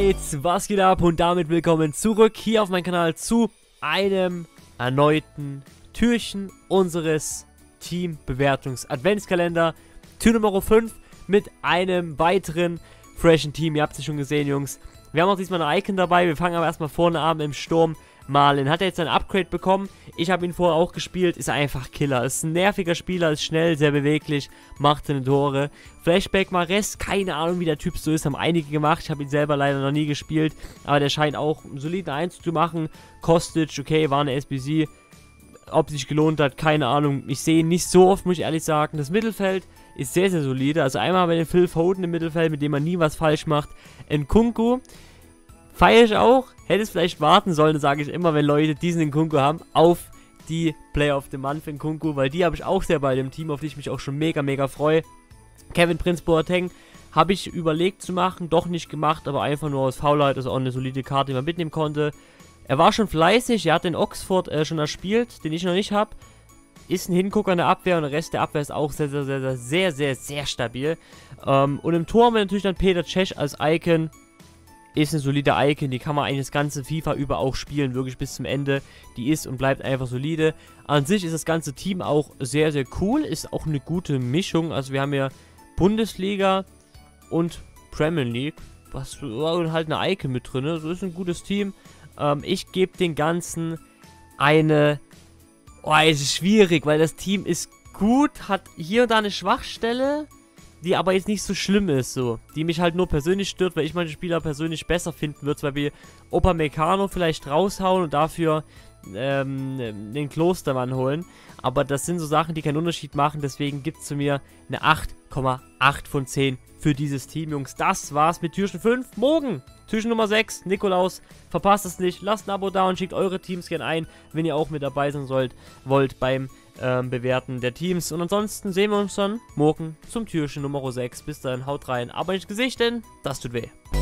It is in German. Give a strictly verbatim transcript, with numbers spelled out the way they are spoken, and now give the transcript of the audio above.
Mates, was geht ab und damit willkommen zurück hier auf meinem Kanal zu einem erneuten Türchen unseres Teambewertungs-Adventskalender. Tür Nummer fünf mit einem weiteren freshen Team. Ihr habt es schon gesehen, Jungs. Wir haben auch diesmal ein Icon dabei. Wir fangen aber erstmal vorne an im Sturm. Marlin hat er jetzt ein Upgrade bekommen. Ich habe ihn vorher auch gespielt. Ist einfach Killer. Ist ein nerviger Spieler, ist schnell, sehr beweglich, macht seine Tore. Flashback Mares, keine Ahnung wie der Typ so ist, haben einige gemacht. Ich habe ihn selber leider noch nie gespielt, aber der scheint auch einen soliden Eins zu machen. Kostic, okay, war eine S B C. Ob sich gelohnt hat, keine Ahnung. Ich sehe ihn nicht so oft, muss ich ehrlich sagen. Das Mittelfeld ist sehr, sehr solide. Also einmal haben wir den Phil Foden im Mittelfeld, mit dem man nie was falsch macht. Nkunku feiere ich auch. Hätte es vielleicht warten sollen, sage ich immer, wenn Leute diesen Nkunku haben, auf die Player of the Month Nkunku, weil die habe ich auch sehr bei dem Team, auf die ich mich auch schon mega, mega freue. Kevin Prince Boateng habe ich überlegt zu machen, doch nicht gemacht, aber einfach nur aus Faulheit, also auch eine solide Karte, die man mitnehmen konnte. Er war schon fleißig, er hat den Oxford äh, schon erspielt, den ich noch nicht habe. Ist ein Hingucker in der Abwehr und der Rest der Abwehr ist auch sehr, sehr, sehr, sehr, sehr, sehr, sehr stabil. Ähm, und im Tor haben wir natürlich dann Peter Cech als Icon. Ist eine solide Icon, die kann man eigentlich das ganze FIFA über auch spielen, wirklich bis zum Ende. Die ist und bleibt einfach solide. An sich ist das ganze Team auch sehr, sehr cool, ist auch eine gute Mischung. Also wir haben hier Bundesliga und Premier League, was und halt eine Icon mit drin, so ist ein gutes Team. Ähm, ich gebe den Ganzen eine, oh, es ist schwierig, weil das Team ist gut, hat hier und da eine Schwachstelle, die aber jetzt nicht so schlimm ist, so. Die mich halt nur persönlich stört, weil ich manche Spieler persönlich besser finden würde, weil wir Upamecano vielleicht raushauen und dafür ähm, den Klostermann holen. Aber das sind so Sachen, die keinen Unterschied machen, deswegen gibt es zu mir eine acht Komma acht von zehn für dieses Team, Jungs. Das war's mit Türchen fünf. Morgen Türchen Nummer sechs, Nikolaus. Verpasst es nicht, lasst ein Abo da und schickt eure Teams gerne ein, wenn ihr auch mit dabei sein sollt, wollt beim ähm, Bewerten der Teams. Und ansonsten sehen wir uns dann morgen zum Türchen Nummer sechs. Bis dahin, haut rein, aber nicht Gesicht, denn das tut weh.